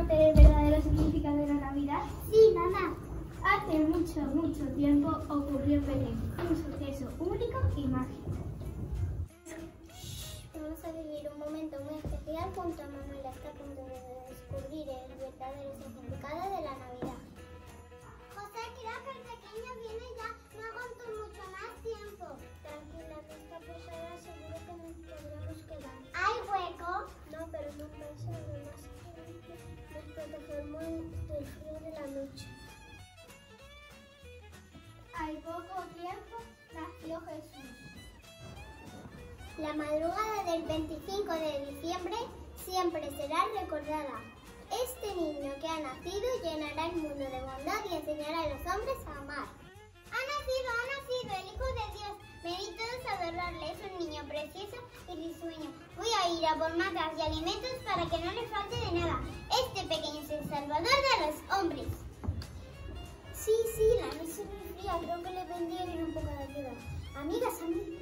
conocer el verdadero significado de la Navidad? Sí, mamá. Hace mucho tiempo ocurrió en Belén un suceso único y mágico. Vamos a vivir un momento muy especial junto a Manuela. Está a punto de descubrir el verdadero significado de la Navidad. José, creo que el pequeño viene ya. No aguanto mucho más tiempo. Tranquila, que esta pesada seguro que nos podremos quedar. ¿Hay hueco? No, pero no pasa nada más. Nos protegemos del frío de la noche. Al poco tiempo nació Jesús. La madrugada del 25 de diciembre siempre será recordada. Este niño que ha nacido llenará el mundo de bondad y enseñará a los hombres a amar. ¡Ha nacido el Hijo de Dios! Venid todos a adorarle, es un niño precioso y risueño. Voy a ir a por mantas y alimentos para que no le falte de nada. Este pequeño es el Salvador de los hombres. Sí, la noche es muy fría, creo que le vendría bien un poco de ayuda. Amigas,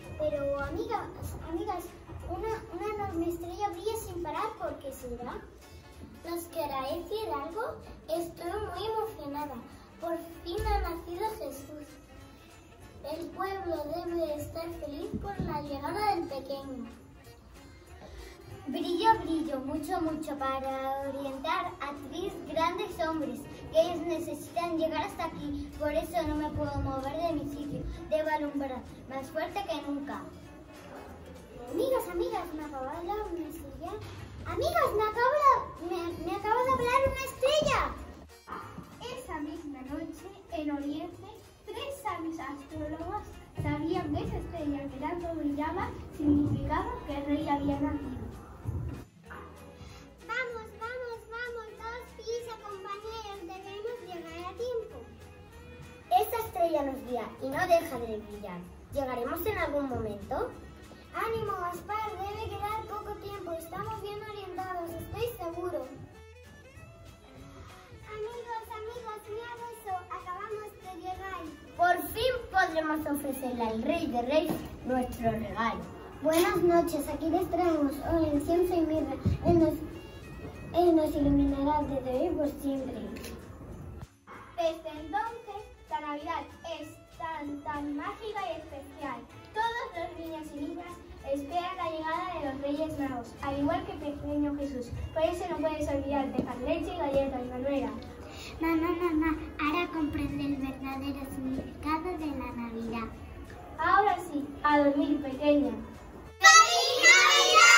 una enorme estrella brilla sin parar, ¿por qué será? ¿Nos querrá decir algo? Estoy muy emocionada. Por fin ha nacido Jesús. El pueblo debe estar feliz por la llegada del pequeño. Brillo, mucho para orientar a 3 grandes hombres que ellos necesitan llegar hasta aquí. Por eso no me puedo mover de mi sitio. Debo alumbrar más fuerte que nunca. Amigas, me acaba de hablar una estrella. Amigas, me acaba de hablar una estrella. Esa misma noche, en Oriente, 3 sabios astrólogos sabían que esa estrella que tanto brillaba significaba que el rey había nacido. Vamos, todos prisa, compañeros, debemos llegar a tiempo. Esta estrella nos guía y no deja de brillar. ¿Llegaremos en algún momento? Ánimo, Gaspar, debe quedar poco tiempo. Estamos bien orientados, estoy seguro. Amigos, mirad eso, acabamos de llegar. Por fin podremos ofrecerle al Rey de Reyes nuestro regalo. Buenas noches, aquí les traemos hoy incienso y mirra. Él nos iluminará desde hoy por siempre. Desde entonces, la Navidad es tan mágica y especial. Todos los niños y niñas esperan la llegada de los Reyes Magos, al igual que el pequeño Jesús. Por eso no puedes olvidar dejar leche y galletas, Manuela. Mamá, ahora comprende el verdadero significado de la Navidad. Ahora sí, a dormir, pequeña. ¡Feliz Navidad!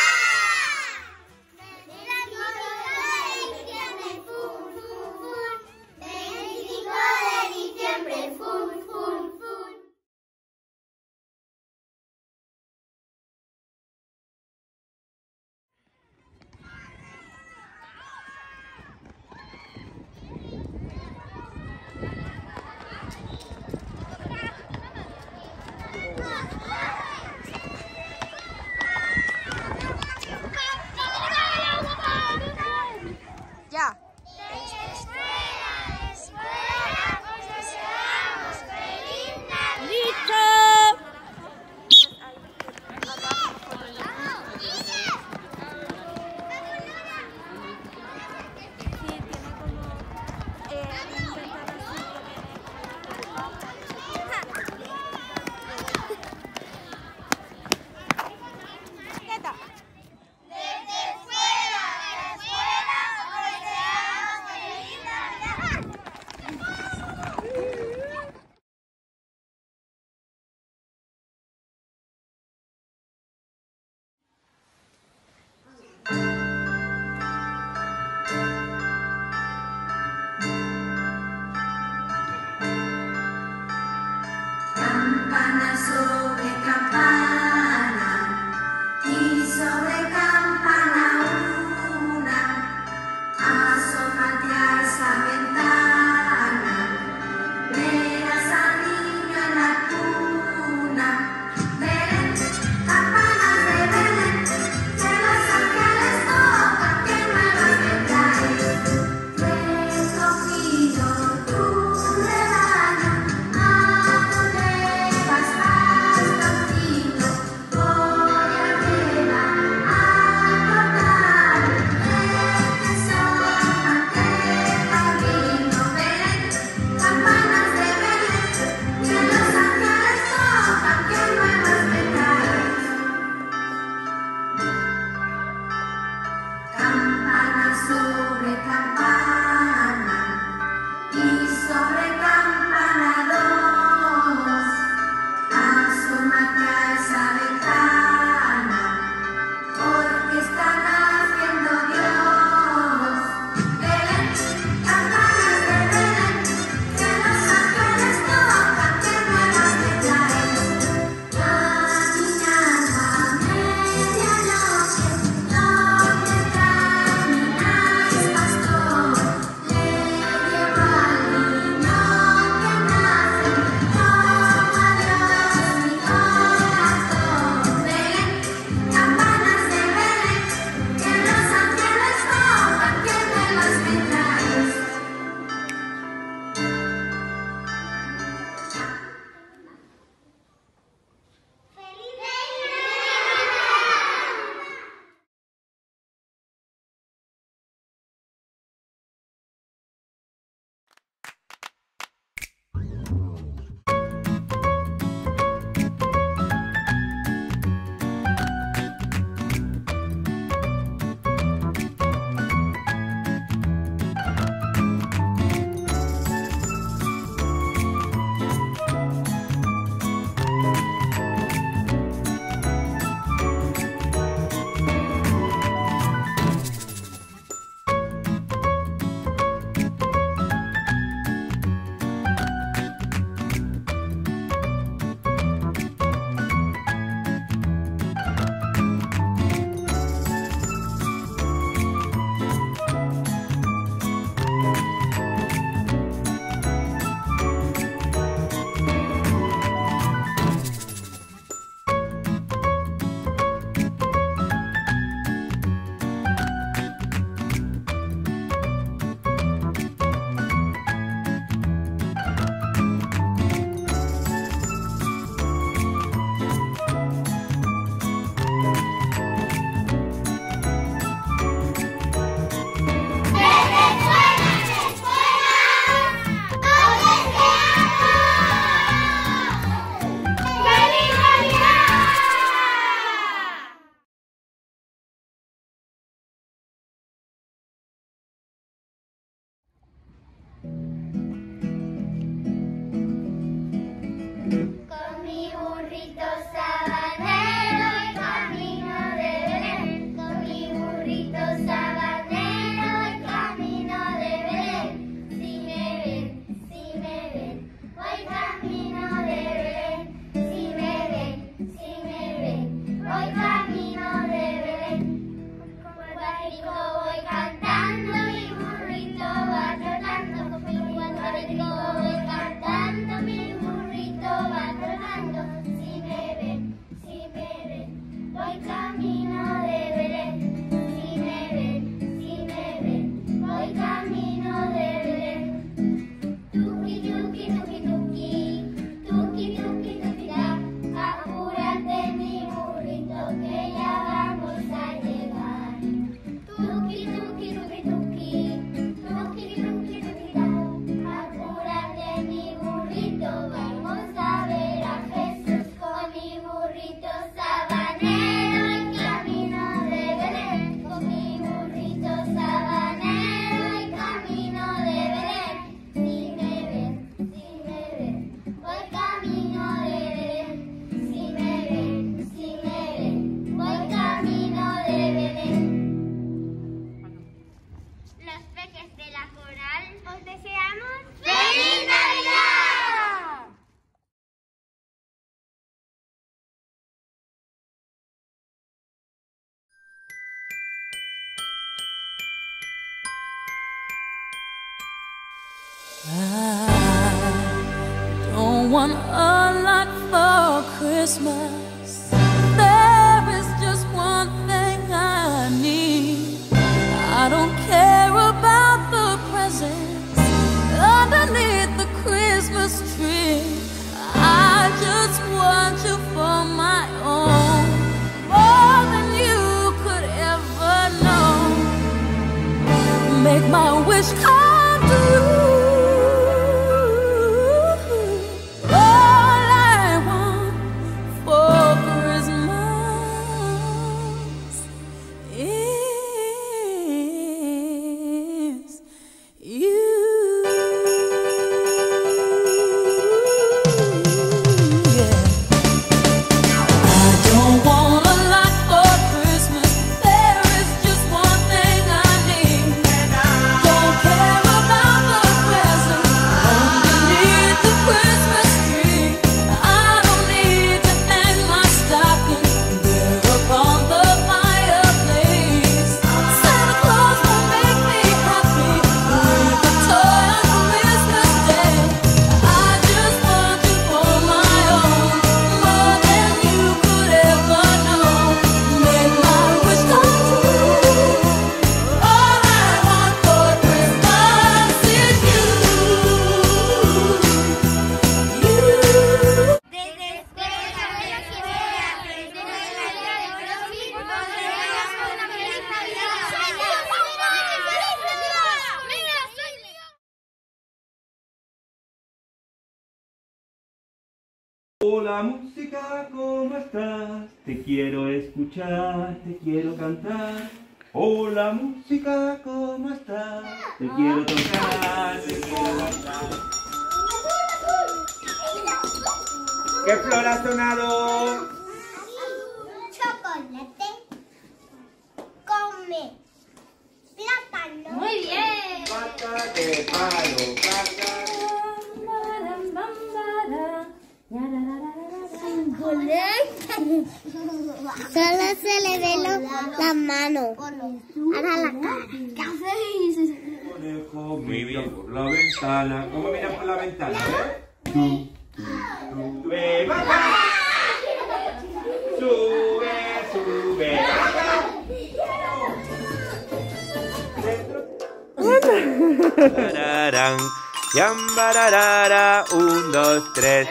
Desde la coral os deseamos ¡Feliz Navidad! I don't want a lot for Christmas. There is just one thing I need. I don't care about the presents underneath the Christmas tree. I just want you for my own, more than you could ever know. Make my wish come true. Hola música, ¿cómo estás? Te quiero escuchar, te quiero cantar. Hola música, ¿cómo estás? Te quiero tocar, te quiero cantar. ¿Qué flor ha sonado? chocolate. Come plátano. Muy bien. Pata de palo, pata. Solo se le ve la mano. Ahora la cara. ¿Qué haces? Conejo mira por la ventana. ¿Cómo mira por la ventana? Sube, papá. Sube, sube, papá. Tararán, yambararara, 1, 2, 3.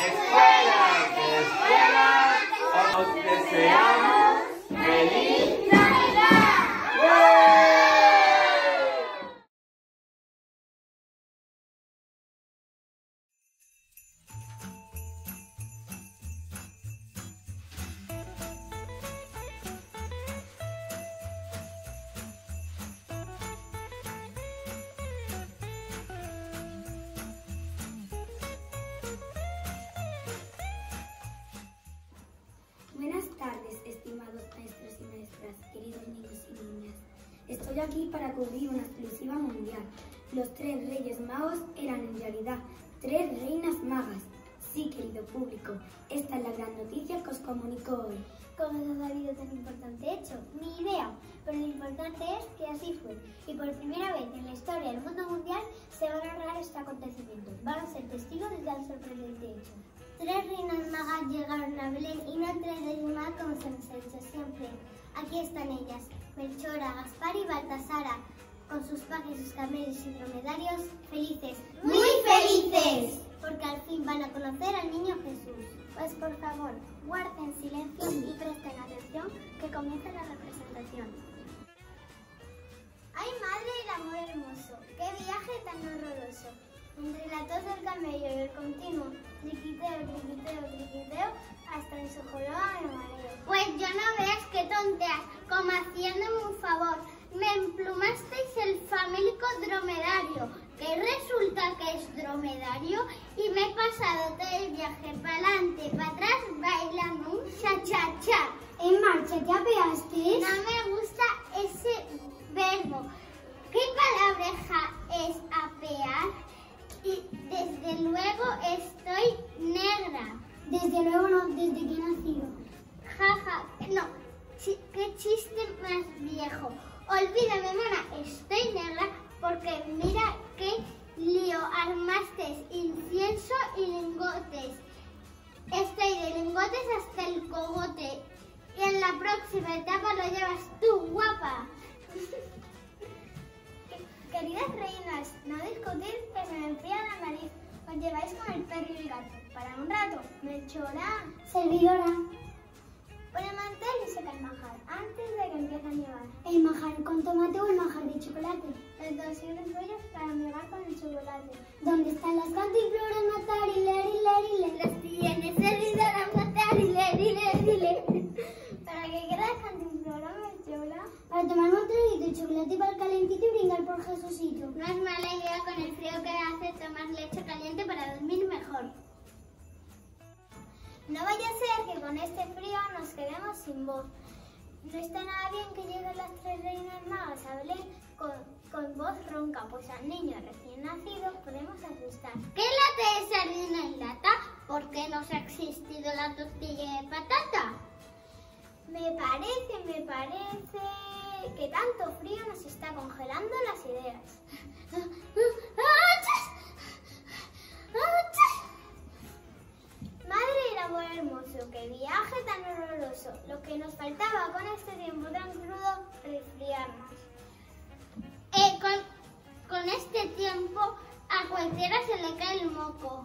Os deseamos feliz Navidad. Buenas tardes, estimados maestros y maestras, queridos niños y niñas. Estoy aquí para cubrir una exclusiva mundial. Los 3 Reyes Magos eran en realidad 3 reinas magas. Sí, querido público, esta es la gran noticia que os comunico hoy. ¿Cómo se ha sabido tan importante hecho? Ni idea, pero lo importante es que así fue. Y por primera vez en la historia del mundo mundial se va a narrar este acontecimiento. Van a ser testigos de tan sorprendente hecho. 3 reinas magas llegaron a Belén y no 3 reyes magos como se nos ha dicho siempre. Aquí están ellas, Melchora, Gaspar y Baltasara, con sus pajes, sus camellos y dromedarios, felices. ¡Muy felices! Porque al fin van a conocer al niño Jesús. Pues por favor, guarden silencio y presten atención que comienza la representación. ¡Ay, madre del amor hermoso! ¡Qué viaje tan horroroso! Entre la tos del camello y el continuo triquiteo, triquiteo, triquiteo, hasta en su joroba me mareo. Pues yo no veas qué tonteas, como haciéndome un favor. Me emplumasteis el famélico dromedario, que resulta que es dromedario, y me he pasado todo el viaje para adelante, para atrás, bailando un cha-cha-cha. En marcha, ¿te apeaste? No me gusta ese verbo. ¿Qué palabreja reinas, no discutir que se me enfría la nariz. Os lleváis con el perro y el gato. Para un rato, Melchora. Servidora. Pon el mantel y saca el manjar, antes de que empiece a nevar. ¿El manjar con tomate o el manjar de chocolate? Los 200 rollos para amigar con el chocolate. ¿Dónde están las cantimploras matar y leer y leer y leer? Las tienes servidora, matar y leer y leer y leer. ¿Para qué quieres cantimplora, Melchora? Para tomar un traguito de chocolate para el calentito y brindar por Jesucito. No es mala idea con el frío que hace tomar leche caliente para dormir mejor. No vaya a ser que con este frío nos quedemos sin voz. No está nada bien que lleguen las 3 reinas magas a Belén con voz ronca, pues al niño recién nacido podemos asustar. ¿Qué lata es sardina en lata? ¿Por qué no se ha existido la tortilla de patata? Me parece que tanto frío nos está congelando las ideas. Madre del amor hermoso, qué viaje tan horroroso. Lo que nos faltaba con este tiempo tan crudo, resfriarnos. Con este tiempo a cualquiera se le cae el moco.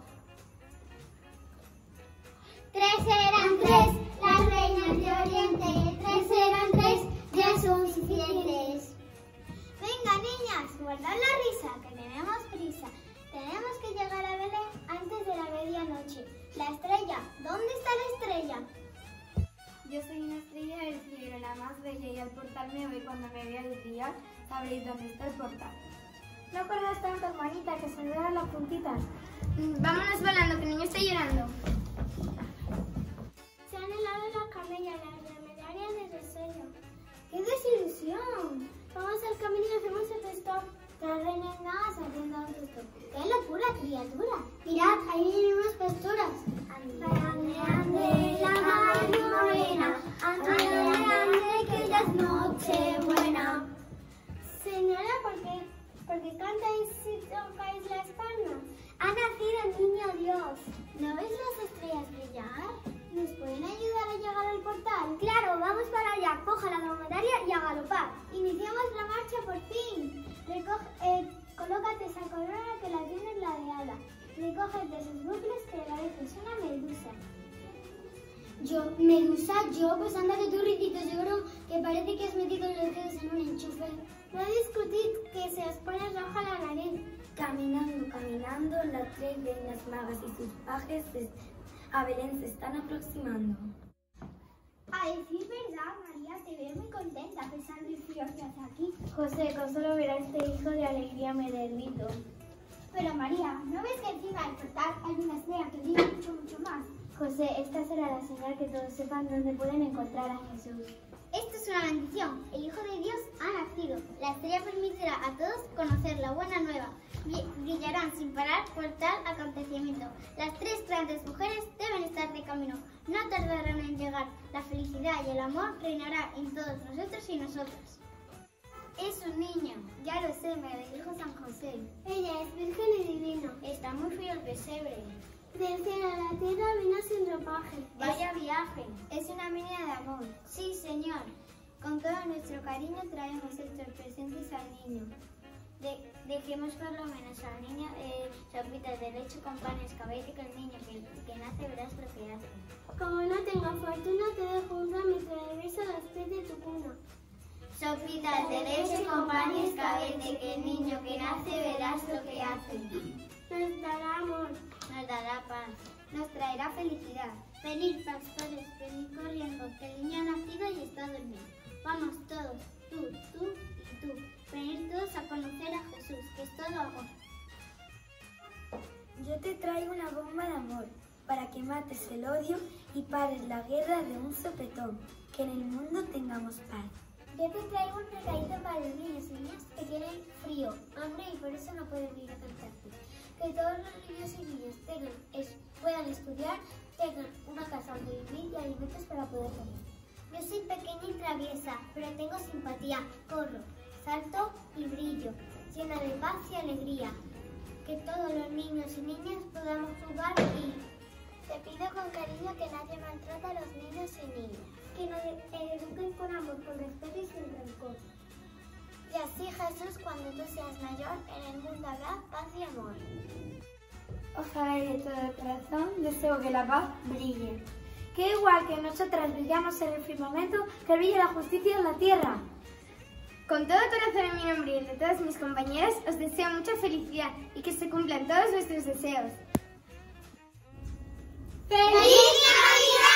3 eran 3, las reinas de Oriente. 3 eran 3, ya son suficientes. Venga, niñas, guardad la risa, que tenemos prisa. Tenemos que llegar a Belén antes de la medianoche. La estrella, ¿dónde está la estrella? Yo soy una estrella del cielo, la más bella, y al portarme hoy, cuando me vea el día, sabréis dónde está el portal. No corras tanto, hermanita, que se me vean las puntitas. Vámonos volando, que el niño está llorando. Se han helado las camellas, las remediarias de resuello. ¡Qué desilusión! Vamos al camino y hacemos autostop. 3 reinas magas haciendo autostop. ¡Qué locura, criatura! Mirad, ahí vienen unas pastoras. Ande, ande, la mar morena. Ande, ande, que ya es noche buena. Señora, ¿por qué cantáis si tocáis las palmas? Ha nacido el niño Dios. ¿No veis las estrellas brillar? ¿Nos pueden ayudar a llegar al portal? Claro, vamos para allá. Coja la dromedaria y a galopar. Iniciamos la marcha por fin. Colócate esa corona que la tienes ladeada. Recógete esos bucles que pareces una medusa. Yo, pues anda que tú ritito, seguro que parece que has metido los dedos en un enchufe. No discutid que se os pone roja la nariz. Caminando, caminando, las 3 reinas magas y sus pajes a Belén se están aproximando. A decir verdad, María, te veo muy contenta a pesar del frío que hace aquí. José, con solo ver a este hijo de alegría me derrito. Pero María, ¿no ves que encima del portal hay una estrella que brilla mucho, mucho más? José, esta será la señal que todos sepan dónde pueden encontrar a Jesús. Esto es una bendición. El Hijo de Dios ha nacido. La estrella permitirá a todos conocer la buena nueva. Brillarán sin parar por tal acontecimiento. Las 3 grandes mujeres deben estar de camino. No tardarán en llegar. La felicidad y el amor reinará en todos nosotros y nosotras. Es un niño, ya lo sé, me lo dijo San José. Ella es virgen y divino. Está muy frío el pesebre. Del cielo a la tierra vino sin ropaje. Vaya viaje. Es una mina de amor. Sí, Señor. Con todo nuestro cariño traemos estos presentes al niño. Dejemos por lo menos al niño sopitas de leche con pan escabeche, que el niño que nace verás lo que hace. Como no tengo fortuna, te dejo un ramito de beso a los pies de tu cuna. Sopitas de leche con pan y escabeche, que el niño que nace verás lo que hace. Nos dará amor. Nos dará paz. Nos traerá felicidad. Venid, pastores, venid corriendo, que el niño ha nacido y está durmiendo. Vamos todos, tú y tú. Venid todos a conocer a Jesús, que es todo amor. Yo te traigo una bomba de amor, para que mates el odio y pares la guerra de un sopetón, que en el mundo tengamos paz. Yo te traigo un regalito para los niños y niñas que tienen frío, hambre y por eso no pueden ir a cantarte. Que todos los niños y niñas puedan estudiar, tengan una casa donde vivir y alimentos para poder comer. Yo soy pequeña y traviesa, pero tengo simpatía, corro, salto y brillo, llena de paz y alegría. Que todos los niños y niñas podamos jugar y... Te pido con cariño que nadie maltrate a los niños y niñas. Que nos eduquen con amor, con respeto y sin rencor. Y así, Jesús, cuando tú seas mayor, en el mundo habrá paz y amor. Ojalá y de todo corazón deseo que la paz brille. Que igual que nosotras brillamos en el firmamento, que brille la justicia en la tierra. Con todo corazón en mi nombre y el de todas mis compañeras, os deseo mucha felicidad y que se cumplan todos vuestros deseos. ¡Feliz Navidad!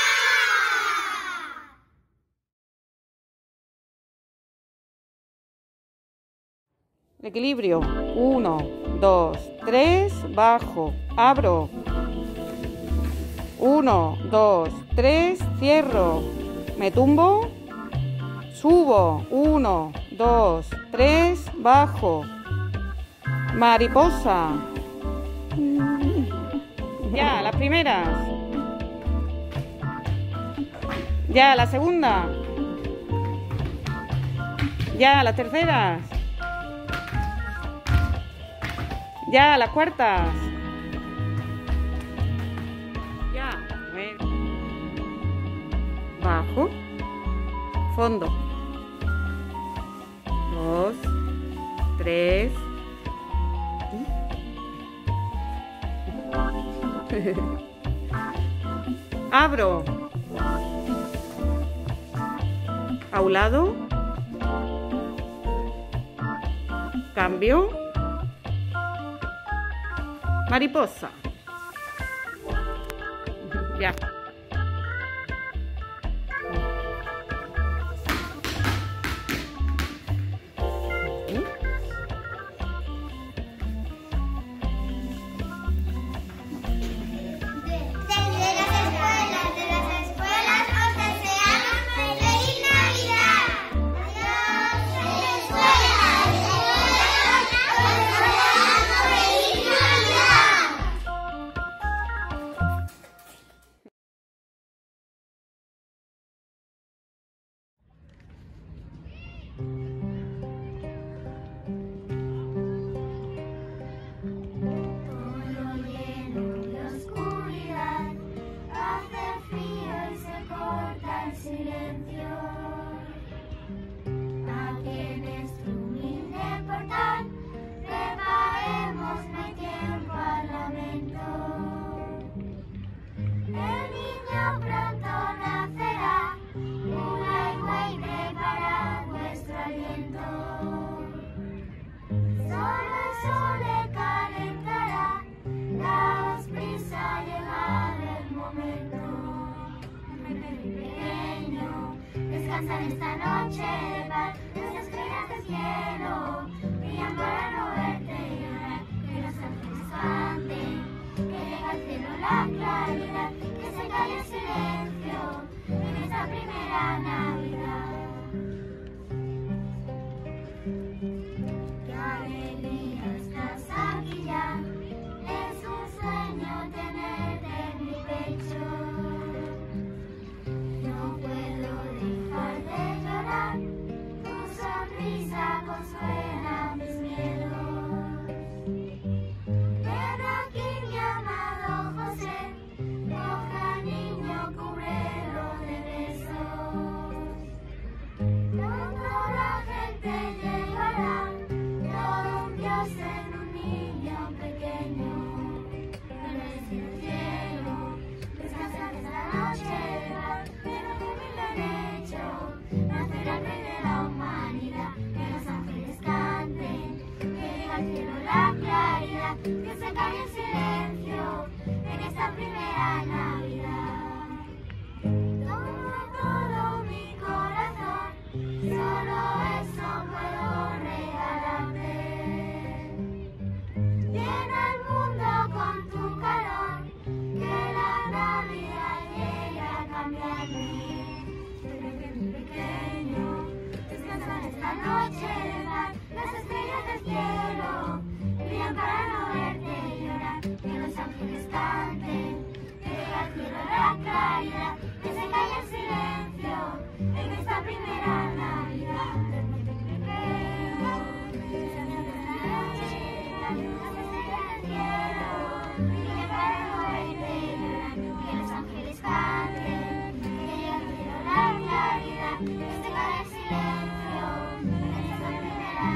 Equilibrio. 1, 2, 3, bajo, abro. 1, 2, 3, cierro. Me tumbo, subo. 1, 2, 3, bajo. Mariposa. Ya, las primeras. Ya, la segunda. Ya, las terceras. Ya, las cuartas. Ya, bueno. Bajo. Fondo. 2, 3. Abro. A un lado. Cambio. Mariposa. Ya. Esta noche de paz, las estrellas del cielo brillan para no verte llorar, que los ángeles canten, que llega al cielo la claridad, que se calle el silencio en esta primera Navidad. Qué alegría estás aquí ya, es un sueño tenerte en mi pecho. No puedo dejar de llorar, tu sonrisa consuela mis miedos. Ven aquí mi amado José, coja niño, cúbrelo de besos. Pronto la gente llegará, todo un Dios en un niño pequeño. Pero es el cielo, descansa esta noche de paz, pero tu humilde lecho nacerá el rey de la humanidad. Que los ángeles canten, que llega al cielo la claridad, que se calle el silencio en esta primera Navidad. Toma todo mi corazón, solo eso puedo regalarte. Llena el mundo con tu calor, que la Navidad llegue a cambiarme. Pequeño, descansa esta noche de paz, las estrellas del cielo brillan para no verte llorar, que los ángeles canten, que llegue al cielo la claridad, que se calle el silencio en esta primera Navidad. Pequeño, descansa esta noche de paz, las estrellas del cielo brillan para no verte llorar, que los ángeles canten, que llegue al cielo la claridad, que se calle el silencio en esta primera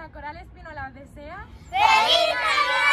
La Coral Espínola os desea ¡Feliz Navidad!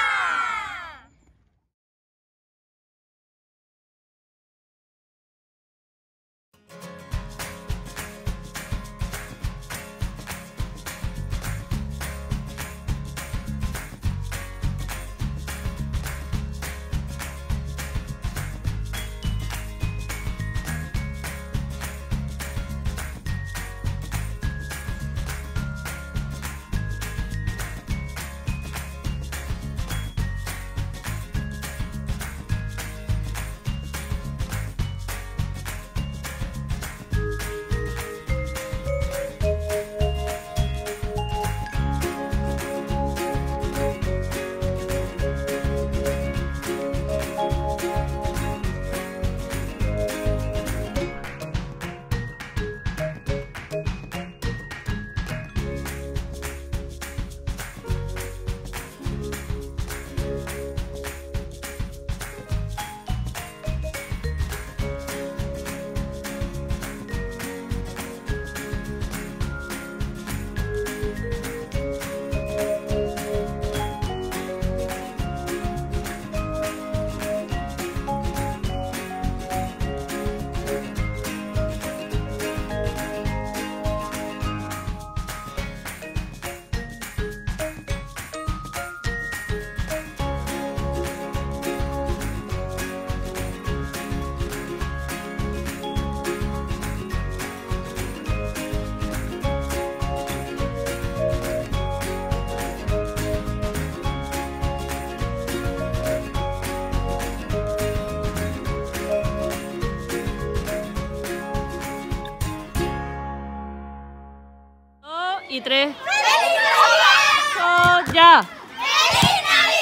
Y 3. ¡Feliz Navidad! ¡Ya! ¡Feliz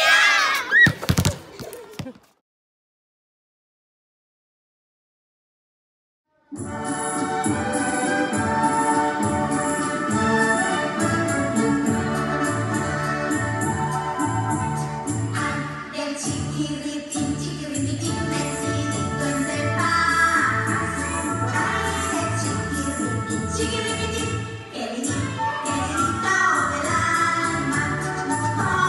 Del chiquiritín, chiquiritín, mecidito en el pase. Ay, del chiquiritín, chiquiritín, queridito del alma.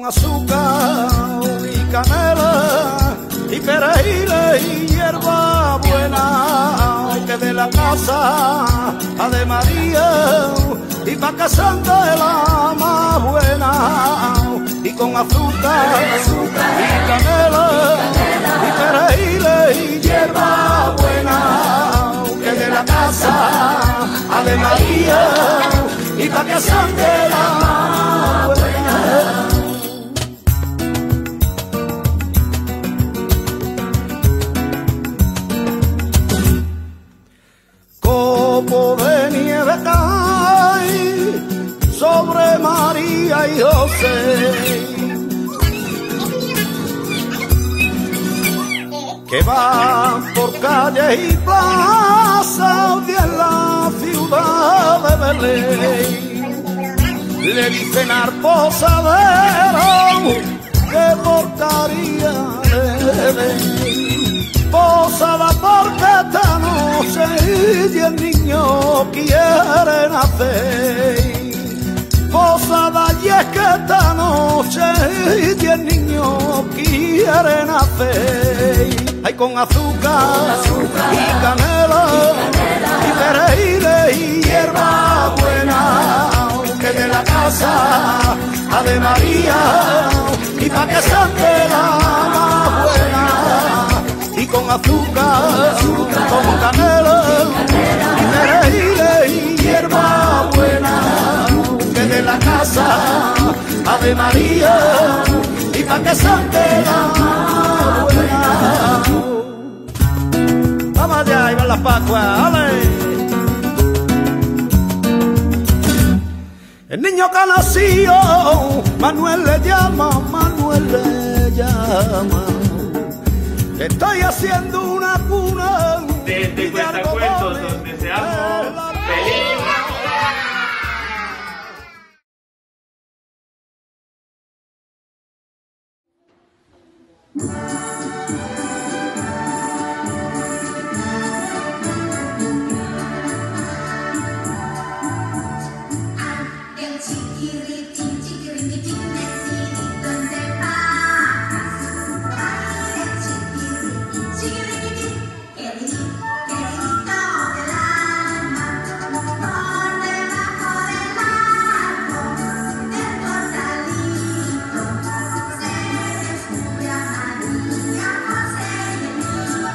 con azúcar y canela y perejil y hierba buena, que de la casa de María y pa' que santa la más buena, y con azúcar y canela y perejil y hierba buena, que de la casa de María y pa' que sante la más buena. Copo de nieve cae sobre María y José, que van por calles y plazas de la ciudad de Belén. Le dicen al posadero que portaría le den. Posada porque esta noche 10 niños quieren nacer. Posada y es que esta noche 10 niños quieren nacer. Ay, con azúcar y canela y perejil y hierba buena, que de la casa de María y pa' que sante la más buena, y con azúcar, con canela y perejil y hierba buena, que de la casa de María y pa' que sante la más buena. Vamos allá, ahí van las Pascuas, ¡ale! El niño que ha nacido, Manuel le llama, Manuel le llama. Estoy haciendo una cuna. Desde Cuentacuentos os deseamos feliz Navidad. El chiquiritín, chiquiritín, necesito separar. Ay, el chiquiritín, chiquiritín, queridito del alma, por debajo del árbol, del corralito, se descubre a María, José y el niño.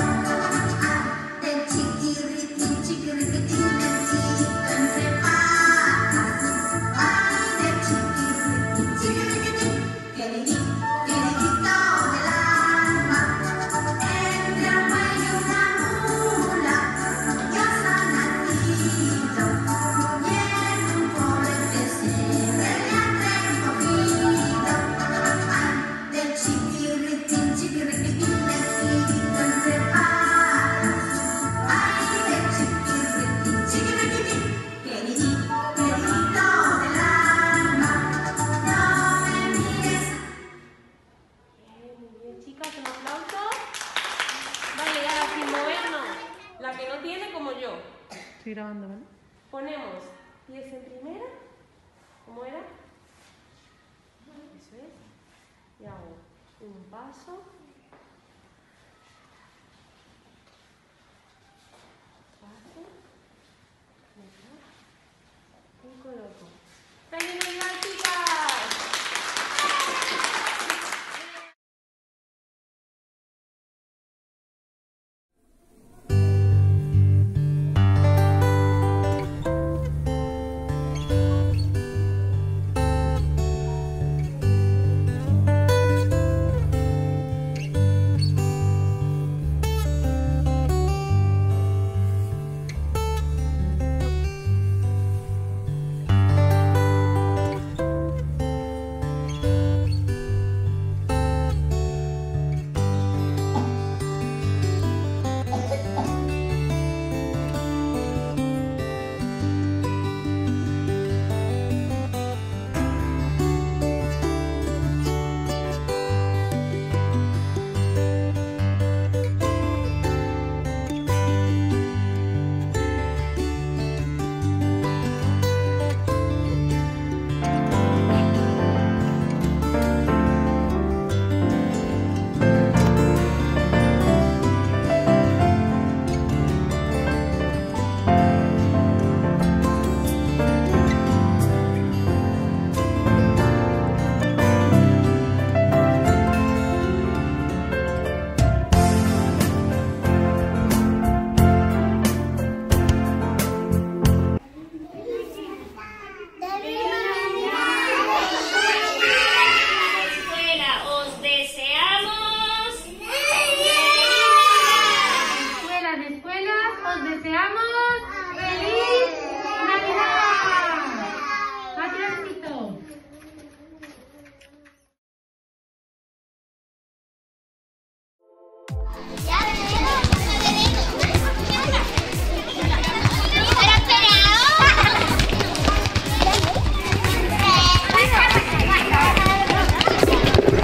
El chiquiritín, chiquiritín, necesito separar. Ay, del chiquiritín, chiquiritín, queridito del alma, entre un buey y una mula, yo soy nacido, y en un pobre pesebre le han recogido. Ay, del chiquiritín, chiquiritín, necesito separar. Ay, del chiquiritín, chiquiritín, queridito del alma, no me mires. Muy bien, chicas, un aplauso. Vale, y ahora sin movernos. La que no tiene como yo. Estoy grabando, ¿vale? Ponemos pies en primera. ¿Cómo era? Eso es. Y hago un paso. Paso. Y coloco. ¡Feliz Navidad, chicas!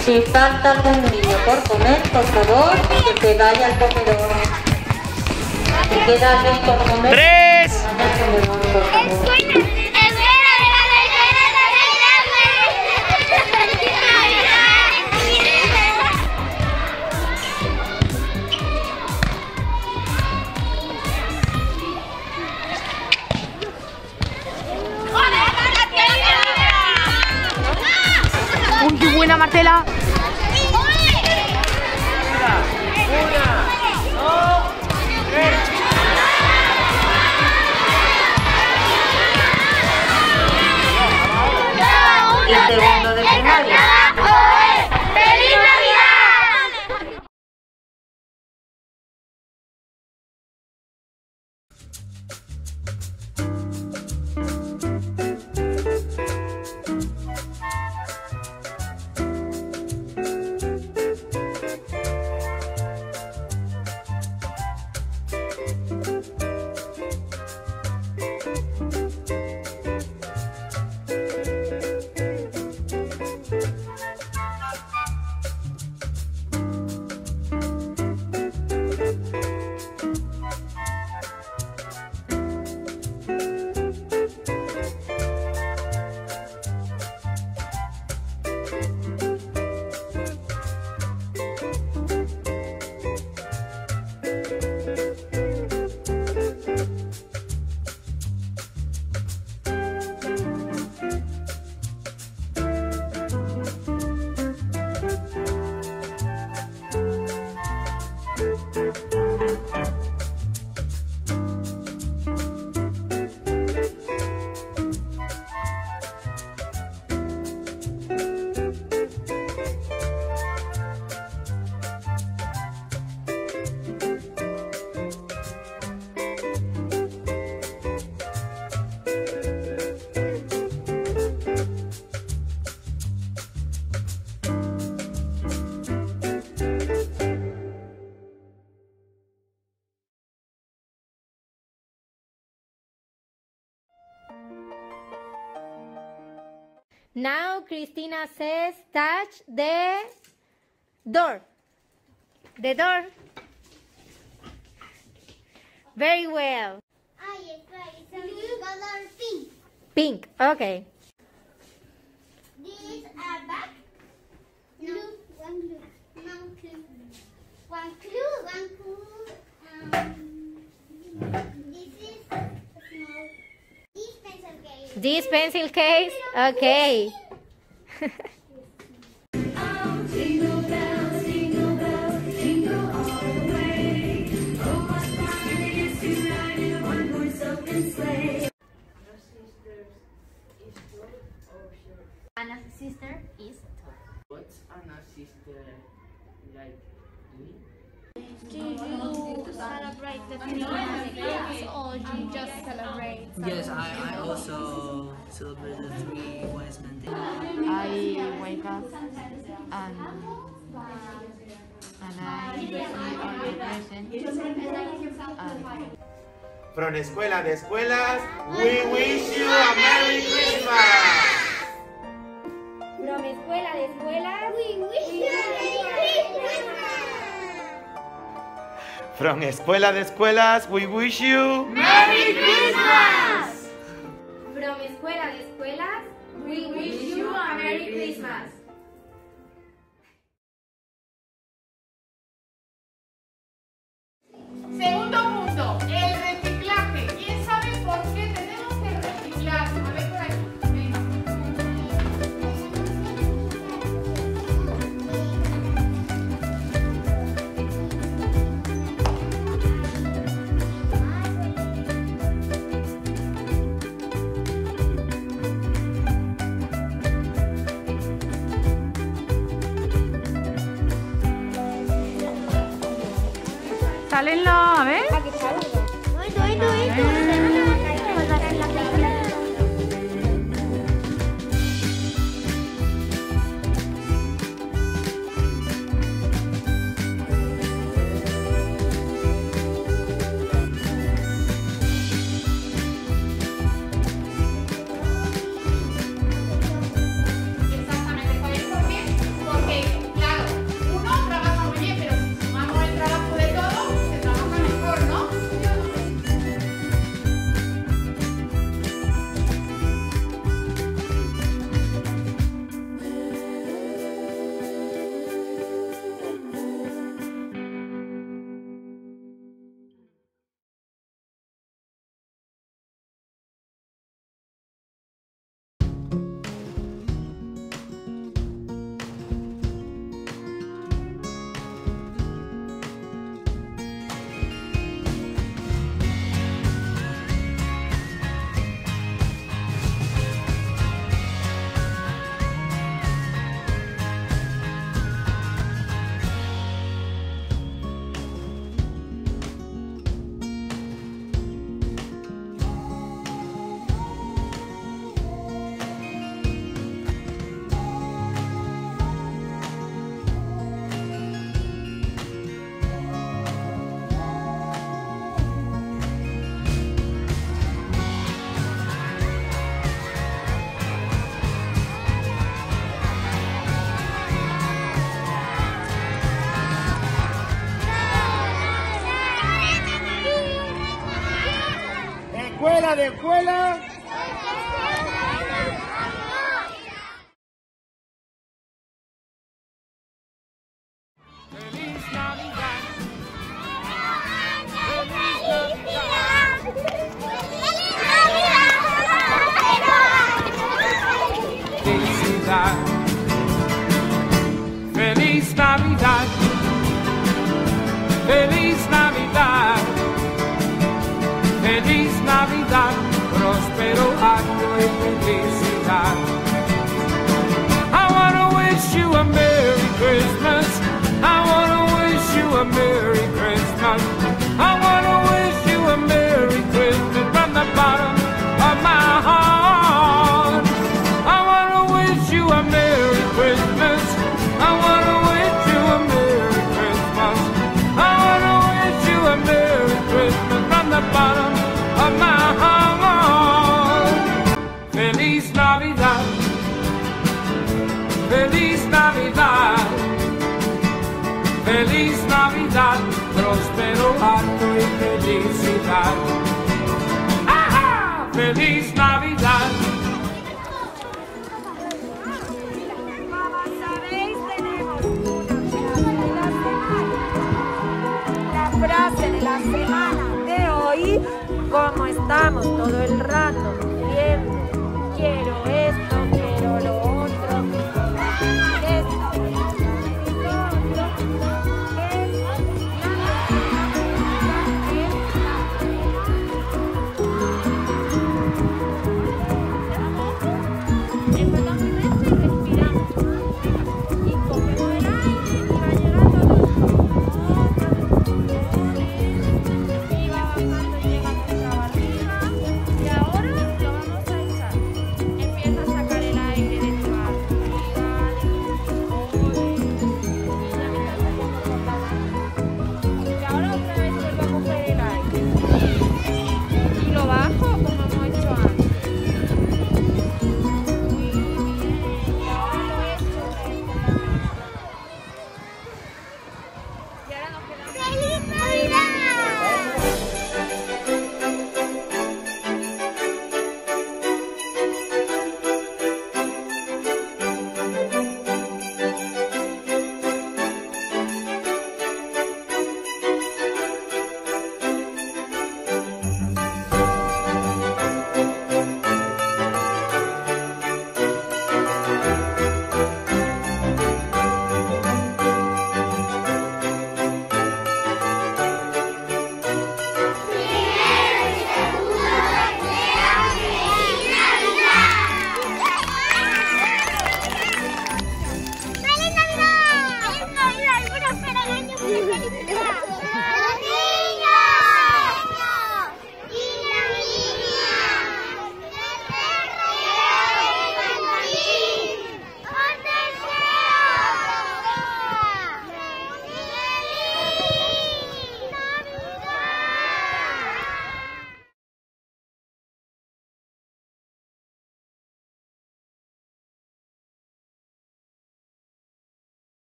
Si falta algún niño por comer, por favor, que se vaya al comedor. Si queda alguien por comer, 3. que se vaya al comedor, por favor. ¡Uy, qué buena, Marcela! Y segundo de primaria. ¡Feliz Navidad! Now Cristina says touch the door. The door. Very well. Ahí está, it's color pink. Pink, okay. This a back. No, one clue. No clue. One clue. This is small. This pencil case. This pencil case, okay. Jingle bells, jingle bells, jingle all the way. Oh, what fun it is to ride in a one-horse open sleigh. Anna's sister is tall. What's Anna's sister like doing? Do you celebrate the Christmas or do you just celebrate? Yes, I also celebrate the 3 wise men day. I wake up and I receive all the presents. From Escuela de Escuelas, we wish you a Merry Christmas! From Escuela de Escuelas, we wish you a Merry Christmas! From Escuela de Escuelas, we wish you Merry Christmas! From Escuela de Escuelas, we wish you a Merry Christmas. Segundo punto, el reciclaje. ¿Quién sabe por qué tenemos que reciclar? A ver por ahí. Sálenlo, a ver. Exactamente, ¿sabéis por qué? Porque escuela de escuelas. Feliz Navidad, feliz Navidad, feliz Navidad, próspero año y felicidad. I wanna wish you a Merry Christmas. I wanna wish you a Merry Christmas. I wanna wish you a Merry Christmas from the bottom of my heart. I wanna wish you a Merry Christmas. I wanna wish you a Merry Christmas. I wanna wish you a Merry Christmas from the bottom of my heart. Feliz Navidad, feliz Navidad, feliz Navidad, próspero año y felicidad. ¡Ajá! Feliz Navidad. Frase de la semana de hoy, como estamos todo el rato